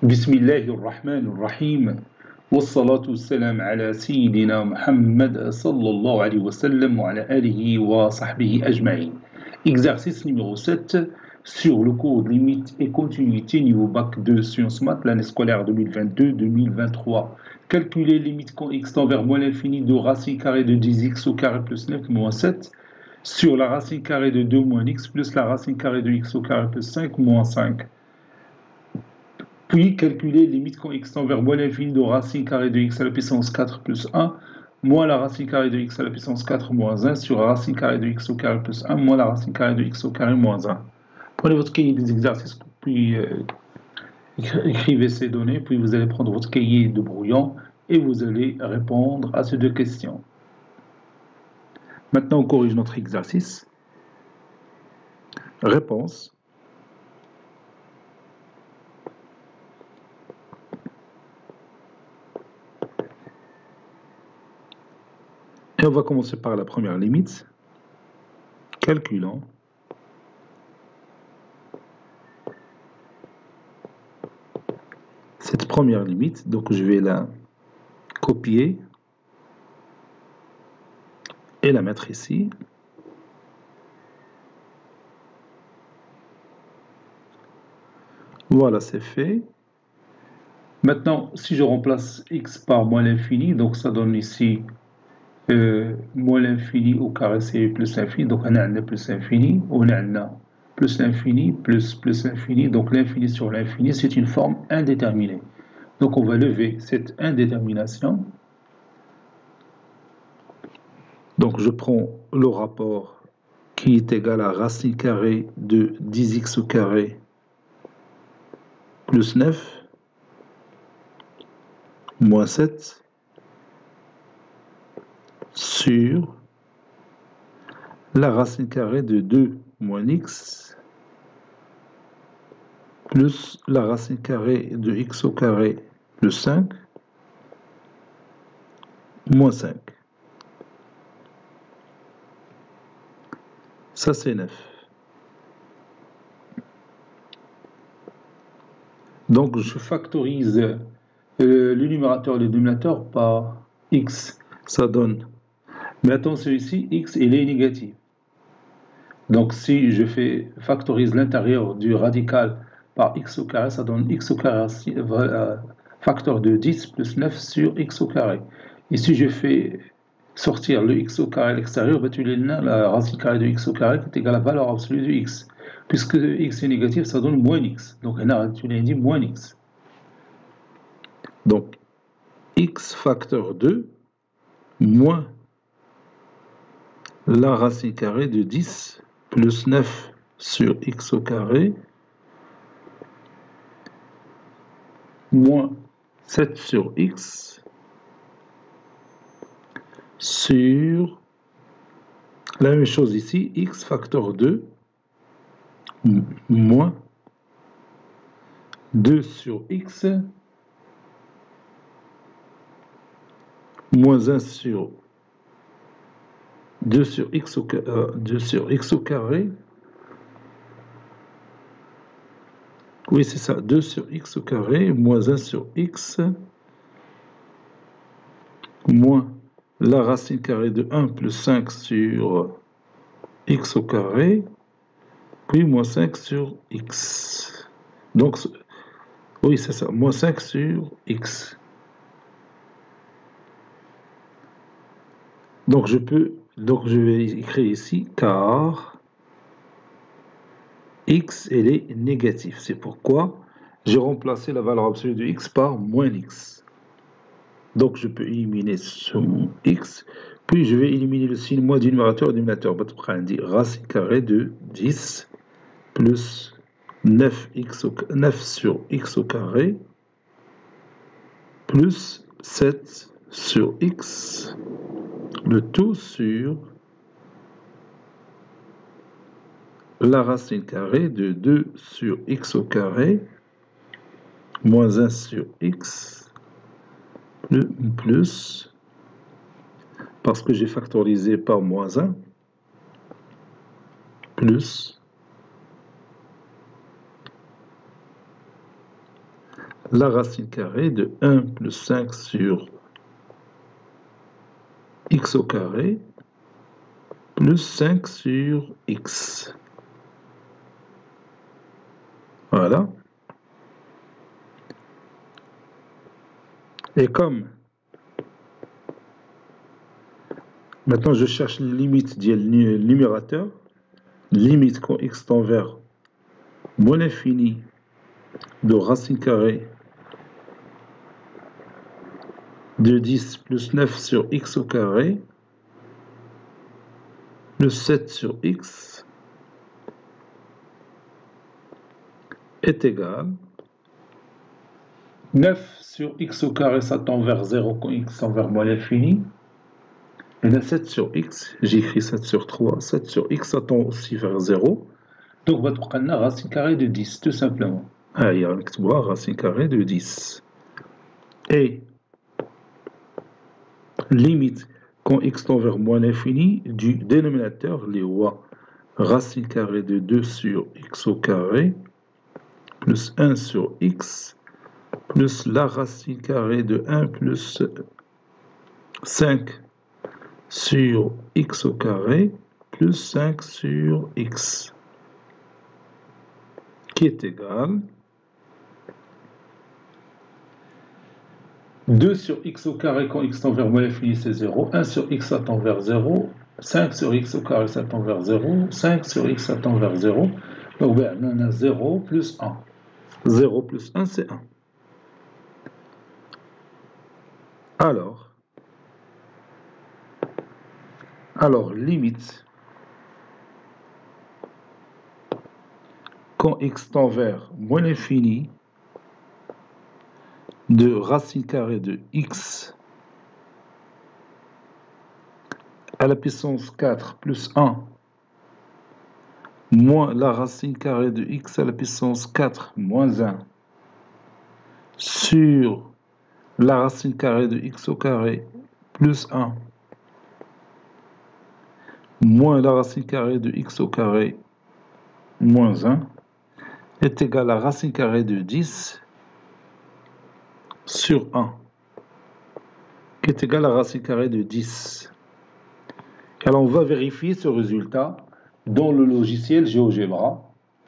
بسم الله الرحمن الرحيم والصلاة والسلام على سيدنا محمد صلى الله عليه وسلم وعلى آله وصحبه أجمعين. Exercice numéro 7 sur le cours de limite et continuité niveau bac 2 sciences maths l'année scolaire 2022-2023. Calculer limite quand x tend vers moins l'infini de racine carrée de 10x au carré plus 9 moins 7 sur la racine carrée de 2 moins x plus la racine carrée de x au carré plus 5 moins 5. Puis calculer limite quand x tend vers moins l'infini de racine carrée de x à la puissance 4 plus 1 moins la racine carrée de x à la puissance 4 moins 1 sur la racine carrée de x au carré plus 1 moins la racine carrée de x au carré moins 1. Prenez votre cahier des exercices, puis écrivez ces données, puis vous allez prendre votre cahier de brouillon et vous allez répondre à ces deux questions. Maintenant, on corrige notre exercice. Réponse. Et on va commencer par la première limite. Calculant cette première limite, donc je vais la copier et la mettre ici. Voilà, c'est fait. Maintenant, si je remplace x par moins l'infini, donc ça donne ici moins l'infini au carré, c'est plus l'infini, donc on a plus l'infini, on a plus l'infini, plus l'infini, donc l'infini sur l'infini, c'est une forme indéterminée. Donc on va lever cette indétermination. Donc je prends le rapport qui est égal à racine carrée de 10x au carré plus 9 moins 7 sur la racine carrée de 2 moins x plus la racine carrée de x au carré plus 5 moins 5. Ça, c'est 9. Donc, je factorise le numérateur et le dénominateur par x. Ça donne. Mais attention ici, x, il est négatif. Donc, si je factorise l'intérieur du radical par x au carré, ça donne x au carré, facteur de 10 plus 9 sur x au carré. Et si je fais sortir le x au carré à l'extérieur, tu l'as la racine carrée de x au carré qui est égale à la valeur absolue de x. Puisque x est négatif, ça donne moins x. Donc, tu l'as dit moins x. Donc, x facteur 2 moins la racine carrée de 10 plus 9 sur x au carré moins 7 sur x sur la même chose ici, x facteur 2 moins 2 sur x moins 1 sur 2 sur x au carré. Oui, c'est ça, 2 sur x au carré moins 1 sur x moins la racine carrée de 1 plus 5 sur x au carré, puis moins 5 sur x. Donc, oui, c'est ça, moins 5 sur x. Donc, je vais écrire ici, car x, elle est négative. C'est pourquoi j'ai remplacé la valeur absolue de x par moins x. Donc, je peux éliminer ce x, puis je vais éliminer le signe moins du numérateur et du dénominateur. Racine carrée de 10 plus 9 sur x au carré plus 7 sur x, le tout sur la racine carrée de 2 sur x au carré moins 1 sur x plus, parce que j'ai factorisé par moins 1, plus la racine carrée de 1 plus 5 sur x au carré plus 5 sur x. Voilà. Et comme maintenant je cherche les limites du numérateur, limite quand x tend vers moins l'infini de racine carrée de 10 plus 9 sur x au carré plus 7 sur x est égal 9 sur x au carré, ça tend vers 0 quand x tend vers moins l'infini. Et là 7 sur x, j'ai écrit 7 sur 3, 7 sur x, ça tend aussi vers 0. Donc, on va la racine carrée de 10, tout simplement. Ah, il y a racine carrée de 10. Et limite, quand x tend vers moins l'infini, du dénominateur, les rois, racine carrée de 2 sur x au carré, plus 1 sur x, plus la racine carrée de 1 plus 5 sur x au carré, plus 5 sur x, qui est égal 2 sur x au carré quand x tend vers moins l'infini, c'est 0. 1 sur x, ça tend vers 0. 5 sur x au carré, ça tend vers 0. 5 sur x, ça tend vers 0. Donc, ben, on a 0 plus 1. 0 plus 1, c'est 1. Alors, limite, quand x tend vers moins l'infini, de racine carrée de x à la puissance 4 plus 1 moins la racine carrée de x à la puissance 4 moins 1 sur la racine carrée de x au carré plus 1 moins la racine carrée de x au carré moins 1 est égal à la racine carrée de 10 sur 1, qui est égal à la racine carrée de 10. Alors on va vérifier ce résultat dans le logiciel GeoGebra.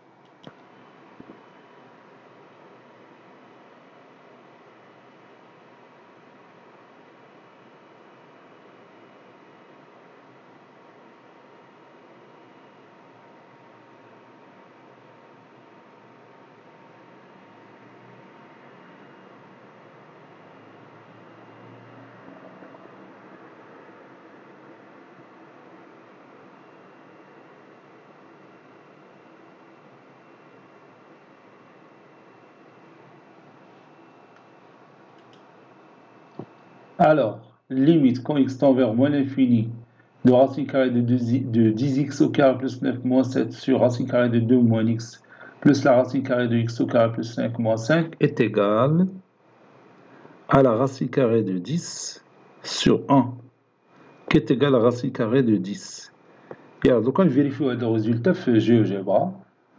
Alors, limite quand x tend vers moins l'infini de racine carrée de 10x au carré plus 9 moins 7 sur racine carrée de 2 moins x plus la racine carrée de x au carré plus 5 moins 5 est égal à la racine carrée de 10 sur 1, qui est égal à la racine carrée de 10. Et alors, donc, quand je vérifie le résultat, fait GeoGebra.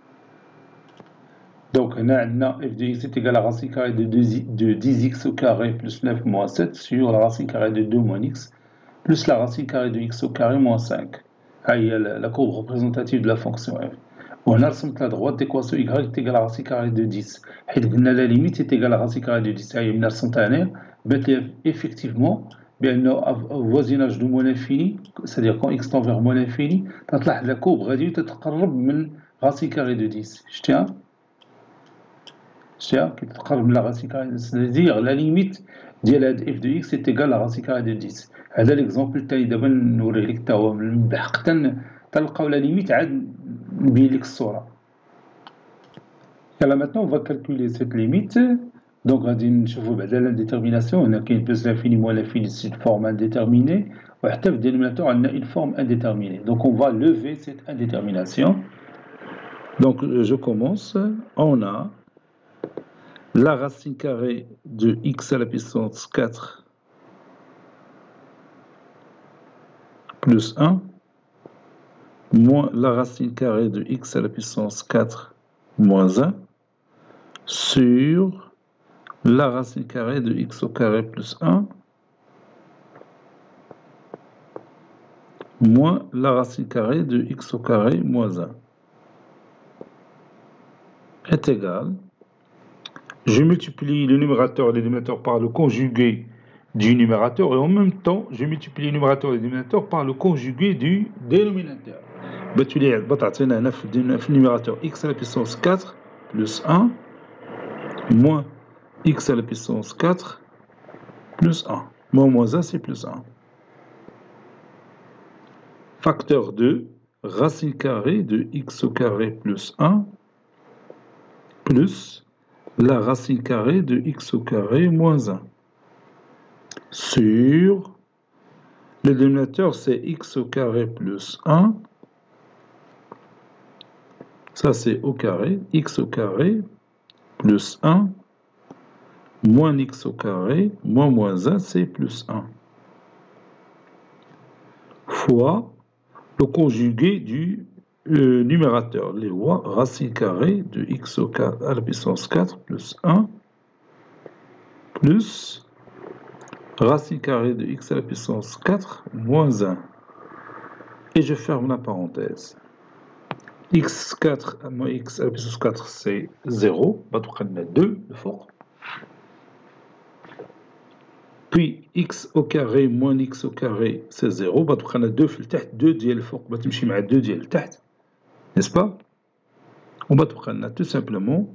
Donc, on a f de x est égal à la racine carrée de 10x au carré plus 9 moins 7 sur la racine carrée de 2 moins x plus la racine carrée de x au carré moins 5. Ah, il y a la courbe représentative de la fonction f. On a la droite d'équation y est égale à la racine carrée de 10. Et la limite est égale à la racine carrée de 10. Il y a effectivement, au voisinage de moins l'infini, c'est-à-dire quand x tend vers moins l'infini, la courbe réduite تتقرب من racine carrée de 10. Je tiens. C'est-à-dire la limite ديال f de x est égale à la racine carrée de 10. هذا l'exemple الثاني دابا نوريه لك حتى هو بالحق تلقاو la limite عاد نبين لك الصوره. Alors maintenant on va calculer cette limite. Donc غادي نشوفوا بعدا l'indétermination, on a كاين plus l'infini moins l'infini, c'est une forme indéterminée, وحتى في dénominateur on a une forme indéterminée. Donc on va lever cette indétermination. Donc je commence, on a la racine carrée de x à la puissance 4 plus 1 moins la racine carrée de x à la puissance 4 moins 1 sur la racine carrée de x au carré plus 1 moins la racine carrée de x au carré moins 1 est égal. Je multiplie le numérateur et le dénominateur par le conjugué du numérateur et en même temps, je multiplie le numérateur et le dénominateur par le conjugué du dénominateur. Tu le numérateur x à la puissance 4 plus 1 moins x à la puissance 4 plus 1. Moins 1, c'est plus 1. Facteur 2, racine carrée de x au carré plus 1 plus la racine carrée de x au carré moins 1 sur le dénominateur, c'est x au carré plus 1. Ça, c'est au carré. X au carré plus 1 moins x au carré moins 1, c'est plus 1. Fois le conjugué du numérateur, les lois racine carrée de x au carré à la puissance 4 plus 1 plus racine carrée de x à la puissance 4 moins 1. Et je ferme la parenthèse. x4 moins x à la puissance 4, c'est 0. On va 2, le fort. Puis x au carré moins x au carré, c'est 0. On va 2 في التحت, 2 ديال الفوق تمشي مع 2 ديال التحت. N'est-ce pas? On va tout simplement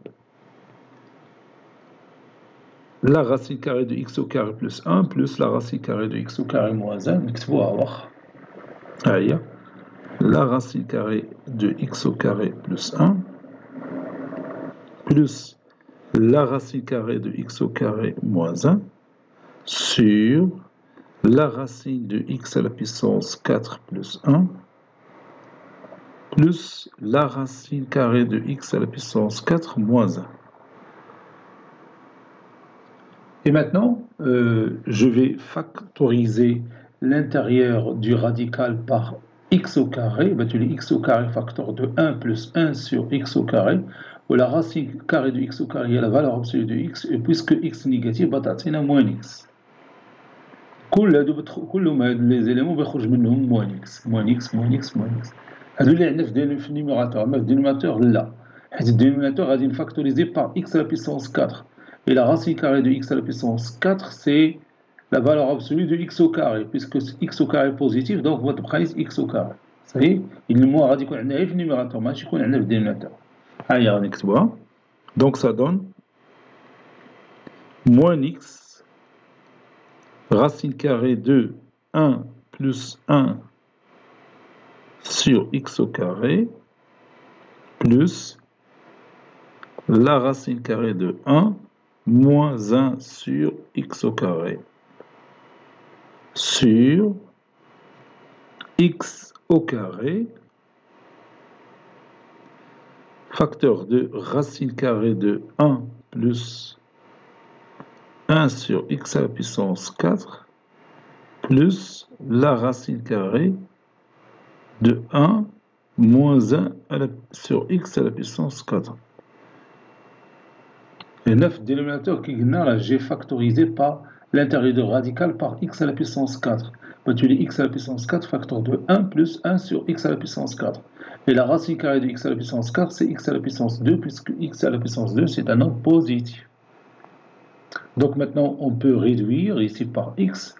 la racine carrée de x au carré plus 1 plus la racine carrée de x au carré moins 1. نكتبوها واخا. هيا la racine carrée de x au carré plus 1 plus la racine carrée de x au carré moins 1 sur la racine de x à la puissance 4 plus 1 plus la racine carrée de x à la puissance 4 moins 1. Et maintenant, je vais factoriser l'intérieur du radical par x au carré. Tu dis x au carré facteur de 1 plus 1 sur x au carré, où la racine carrée de x au carré est la valeur absolue de x, et puisque x négatif, tu as moins x. كل les éléments بيخرج منهم moins x. هذو اللي عندنا في النيميراتور، اما في الدينوميناتور لا، حيت الدينوميناتور غادي نفاكتوريزي par x à la puissance 4. Et la racine carrée de x à la puissance 4, c'est la valeur absolue de x au carré, puisque x au carré est positif, donc votre price x au carré. Ça y est, il nous غادي يكون عندنا في النيميراتور ماشي يكون عندنا في الدينوميناتور. هيا غادي نكتبوها. Donc ça donne moins x racine carrée de 1 plus 1 sur x au carré plus la racine carrée de 1 moins 1 sur x au carré sur x au carré facteur de racine carrée de 1 plus 1 sur x à la puissance 4 plus la racine carrée de 1 moins 1 sur x à la puissance 4. Et 9 dénominateur qui là, j'ai factorisé par l'intérieur de radical par x à la puissance 4. Tu dis x à la puissance 4 facteur de 1 plus 1 sur x à la puissance 4. Et la racine carrée de x à la puissance 4, c'est x à la puissance 2, puisque x à la puissance 2, c'est un nombre positif. Donc maintenant, on peut réduire ici par x,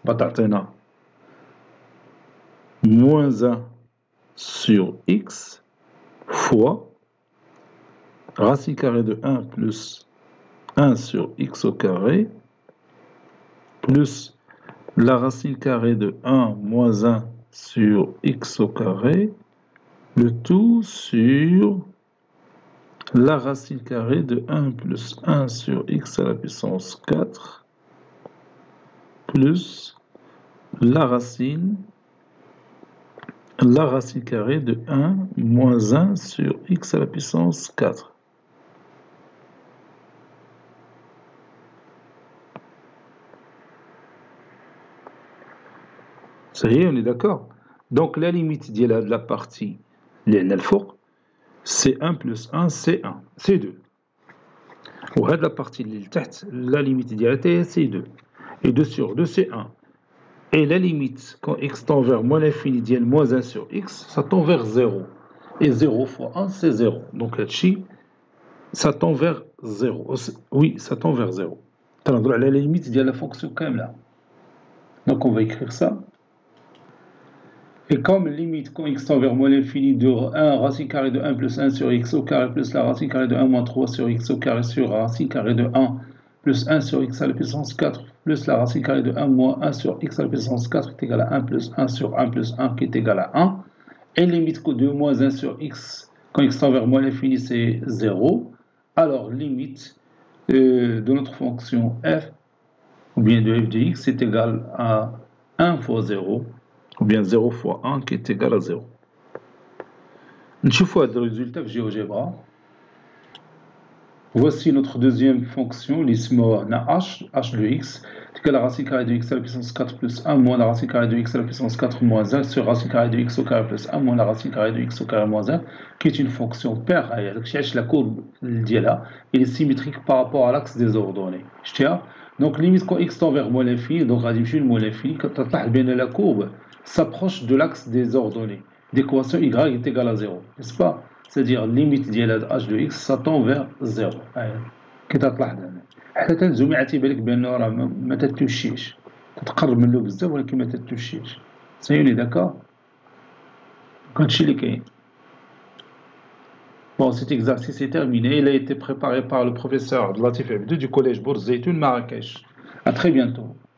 moins 1 sur x fois racine carrée de 1 plus 1 sur x au carré plus la racine carrée de 1 moins 1 sur x au carré, le tout sur la racine carrée de 1 plus 1 sur x à la puissance 4 plus la racine carrée de 1 moins 1 sur x à la puissance 4. Ça y est, on est d'accord. Donc la limite de la partie c'est 1 plus 1, c'est 1, c'est 2. وهاد la partie اللي لتحت la limite ديالها c'est 2 et 2 sur 2 c'est 1 et la limite quand x tend vers moins l'infini ديال moins 1 sur x ça tend vers 0 et 0 fois 1 c'est 0 donc هادشي ça tend vers 0 oui ça tend vers 0 تنهضروا على la limite ديال la fonction كامله donc on va écrire ça. Et comme limite quand x tend vers moins l'infini de 1 racine carrée de 1 plus 1 sur x au carré plus la racine carrée de 1 moins 3 sur x au carré sur racine carrée de 1 plus 1 sur x à la puissance 4 plus la racine carrée de 1 moins 1 sur x à la puissance 4 est égal à 1 plus 1 sur 1 plus 1 qui est égal à 1. Et limite de moins 1 sur x quand x tend vers moins l'infini c'est 0. Alors limite de notre fonction f ou bien de f de x est égal à 1 fois 0 ou bien 0 fois 1 qui est égal à 0. نشوفوا هذا الريزولتا في GeoGebra. Voici notre deuxième fonction, l'ismo h de x, est égal à la racine carrée de x à la puissance 4 plus 1 moins la racine carrée de x à la puissance 4 moins 1 sur racine carrée de x au carré plus 1 moins la racine carrée de x au carré moins 1, qui est une fonction paire. La courbe elle est symétrique par rapport à l'axe des ordonnées. Donc limite quand x tend vers moins l'infini, donc radical moins l'infini, quand on a bien la courbe s'approche de l'axe des ordonnées. L'équation y est égale à 0, n'est-ce pas? C'est-à-dire limite ديال h de x ça tend vers 0. كي تطلع هنا حتى تنزوم يعطي بالك بانه راه ما تتوشيش تتقرب منه بزاف ولكن ما تتوشيش سايوني داكا هادشي اللي كاين. Bon, cet exercice est terminé. Il a été préparé par le professeur Latif Abdou du collège Bourz Zeytoun Marrakech. À très bientôt.